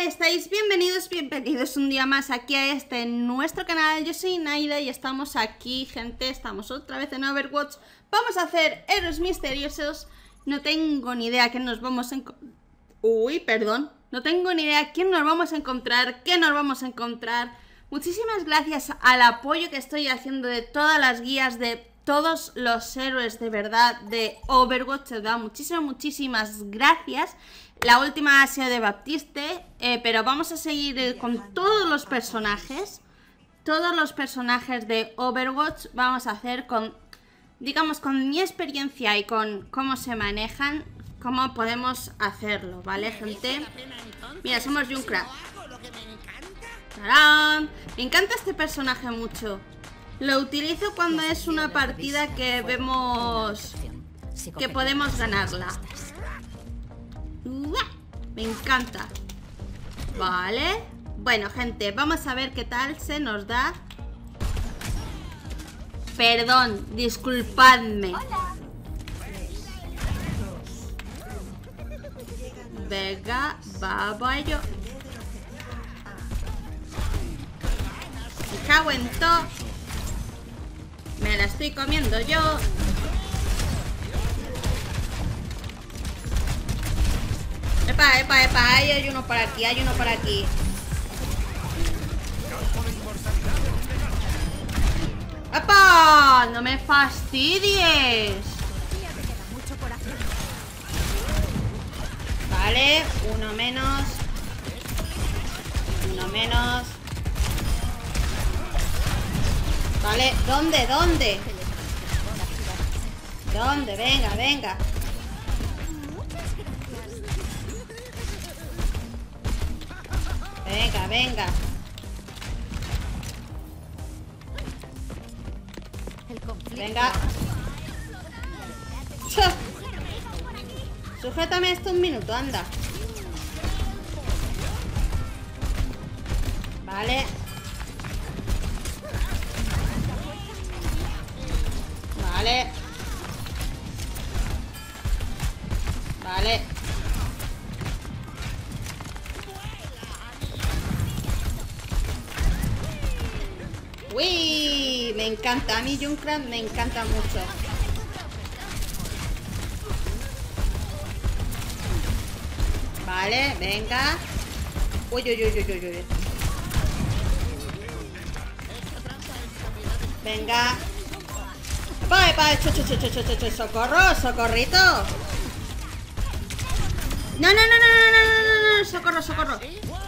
tal estáis? Bienvenidos un día más aquí a nuestro canal. Yo soy Naida y estamos aquí, gente, estamos otra vez en Overwatch. Vamos a hacer héroes misteriosos. No tengo ni idea quién nos vamos a encontrar. No tengo ni idea quién nos vamos a encontrar, qué nos vamos a encontrar. Muchísimas gracias al apoyo que estoy haciendo de todas las guías, de todos los héroes de verdad de Overwatch. Te da muchísimas gracias. La última ha sido de Baptiste, pero vamos a seguir con todos los personajes. Todos los personajes de Overwatch vamos a hacer con, digamos, con mi experiencia y con cómo se manejan, cómo podemos hacerlo, ¿vale, gente? Mira, somos Junkrat. ¡Tarán! Me encanta este personaje mucho. Lo utilizo cuando es una partida que vemos que podemos ganarla. Me encanta. Vale. Bueno, gente, vamos a ver qué tal se nos da. Perdón, disculpadme. Venga, vamos yo. Me cago en todo. Me la estoy comiendo yo. Epa, hay uno por aquí, ¡Epa! ¡No me fastidies! Vale, uno menos. Vale, ¿dónde? Venga. Venga. Venga. Sujétame esto un minuto, anda. Vale. Uy, me encanta. A mí Junkrat me encanta mucho. Vale, venga. Uy. Venga. Socorro, socorrito. No. Socorro.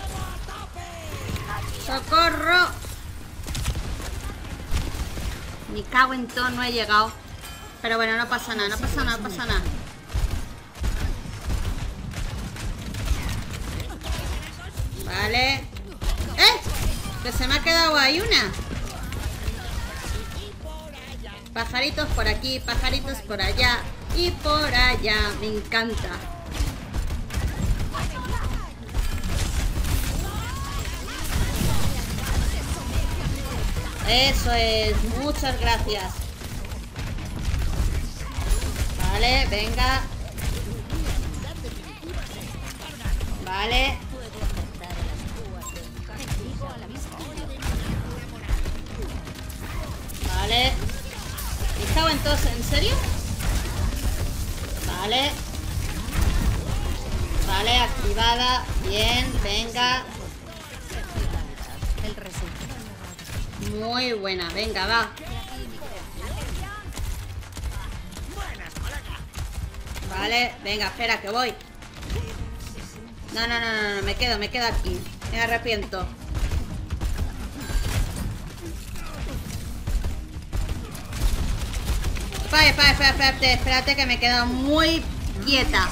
Me cago en todo, no he llegado. Pero bueno, no pasa nada. Vale. Que se me ha quedado ahí una. Pajaritos por aquí, pajaritos por allá y por allá. Me encanta. Eso es, muchas gracias. Vale, venga. Vale. Me cago en todos, ¿en serio? Vale, activada. Bien, venga. Muy buena, venga, va. Vale, venga, espera, que voy. No, me quedo aquí. Me arrepiento. Espérate que me he quedado muy quieta.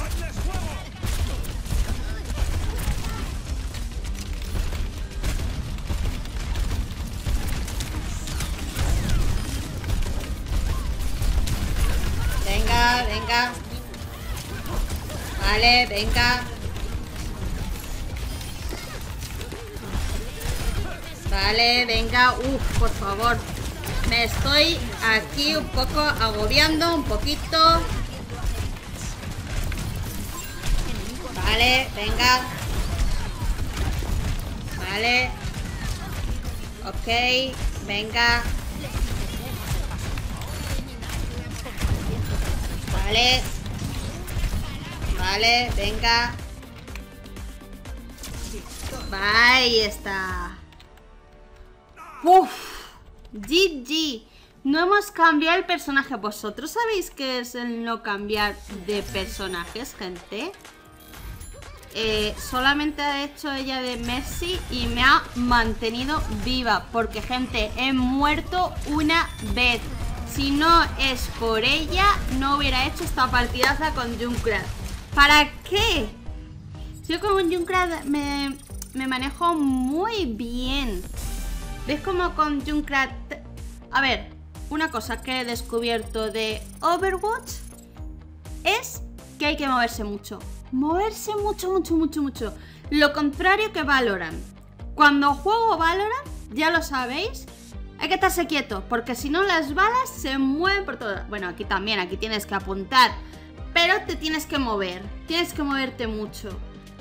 Venga. Vale, venga. Vale, venga. Por favor. Me estoy aquí un poco agobiando, un poquito. Vale, venga. Vale. Ok, venga. Vale. Vale, venga. Ahí está. Uf, GG. No hemos cambiado el personaje. ¿Vosotros sabéis qué es el no cambiar de personajes, gente? Solamente ha hecho ella de Mercy y me ha mantenido viva. Porque, gente, he muerto una vez. Si no es por ella, no hubiera hecho esta partidaza con Junkrat. ¿Para qué? Yo con Junkrat me manejo muy bien. ¿Ves cómo con Junkrat? A ver, una cosa que he descubierto de Overwatch es que hay que moverse mucho. Moverse mucho. Lo contrario que Valorant. Cuando juego Valorant, ya lo sabéis, hay que estarse quieto, porque si no las balas se mueven por todo. Bueno, aquí también, aquí tienes que apuntar, pero te tienes que mover. Tienes que moverte mucho.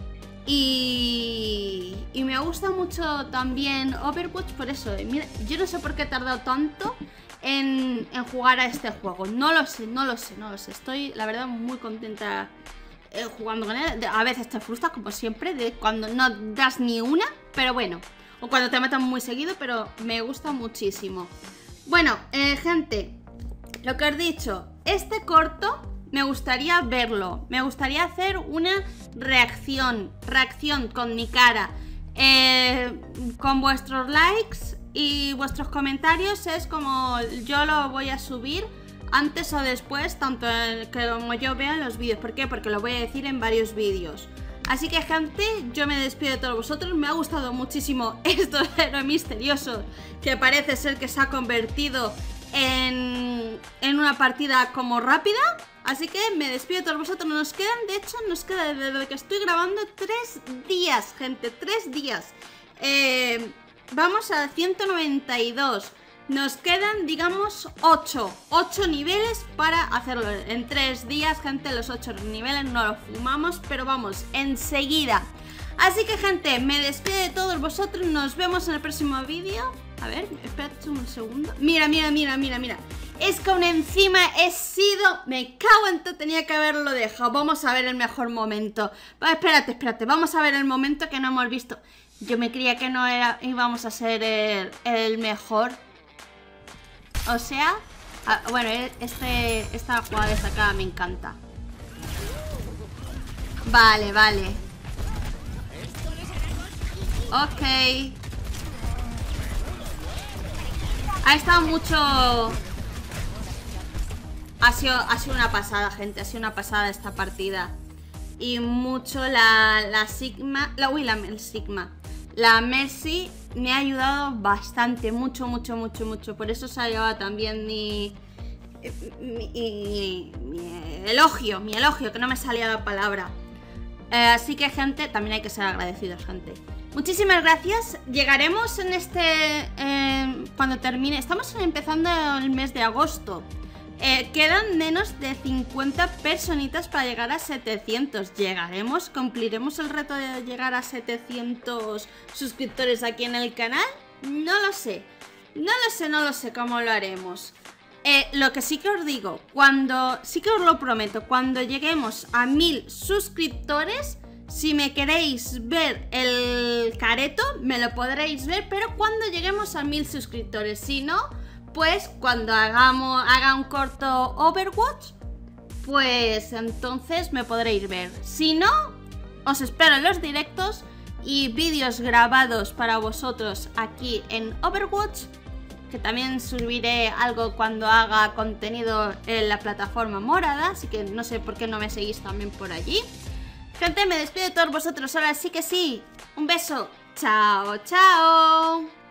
Y me gusta mucho también Overwatch por eso. Mira, yo no sé por qué he tardado tanto en jugar a este juego. No lo sé. Estoy, la verdad, muy contenta jugando con él. A veces te frustras, como siempre, de cuando no das ni una, pero bueno. O cuando te matan muy seguido, pero me gusta muchísimo. Bueno, gente, lo que os he dicho, este corto me gustaría verlo. Me gustaría hacer una reacción con mi cara. Con vuestros likes y vuestros comentarios es como yo lo voy a subir antes o después, tanto como yo vea en los vídeos. ¿Por qué? Porque lo voy a decir en varios vídeos. Así que, gente, yo me despido de todos vosotros. Me ha gustado muchísimo estos héroes misteriosos, que parece ser que se ha convertido en una partida como rápida. Así que me despido de todos vosotros. Nos quedan, de hecho, desde que estoy grabando 3 días, gente, 3 días. Vamos a 192. Nos quedan, digamos, 8 niveles para hacerlo. En 3 días, gente, los 8 niveles no los fumamos, pero vamos, enseguida. Así que, gente, me despido de todos vosotros. Nos vemos en el próximo vídeo. A ver, espérate un segundo. Mira. Es que aún encima he sido... Me cago en todo, tenía que haberlo dejado. Vamos a ver el mejor momento. Espérate. Vamos a ver el momento que no hemos visto. Yo me creía que no íbamos a ser el mejor. O sea... bueno, esta jugada destacada me encanta. Vale. Ok. Ha estado mucho... Ha sido una pasada, gente. Ha sido una pasada esta partida. Y mucho la Sigma... el Sigma. La Mercy me ha ayudado bastante. Mucho. Por eso se ha llevado también mi elogio. Mi elogio, que no me salía la palabra. Así que, gente, también hay que ser agradecidos, gente. Muchísimas gracias. Llegaremos en cuando termine. Estamos empezando el mes de agosto. Quedan menos de 50 personitas para llegar a 700. ¿Llegaremos? ¿Cumpliremos el reto de llegar a 700 suscriptores aquí en el canal? No lo sé. No lo sé cómo lo haremos. Lo que sí que os digo, sí que os lo prometo, cuando lleguemos a 1000 suscriptores, si me queréis ver el careto, me lo podréis ver, pero cuando lleguemos a 1000 suscriptores. Si no, pues cuando haga un corto Overwatch, pues entonces me podréis ver. Si no, os espero en los directos y vídeos grabados para vosotros aquí en Overwatch, que también subiré algo cuando haga contenido en la plataforma morada, así que no sé por qué no me seguís también por allí. Gente, me despido de todos vosotros ahora, sí que sí. Un beso. Chao.